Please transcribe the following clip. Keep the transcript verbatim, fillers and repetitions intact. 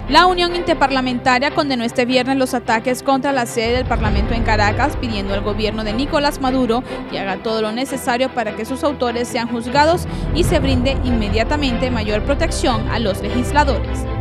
La Unión Interparlamentaria condenó este viernes los ataques contra la sede del Parlamento en Caracas, pidiendo al gobierno de Nicolás Maduro que haga todo lo necesario para que sus autores sean juzgados y se brinde inmediatamente mayor protección a los legisladores.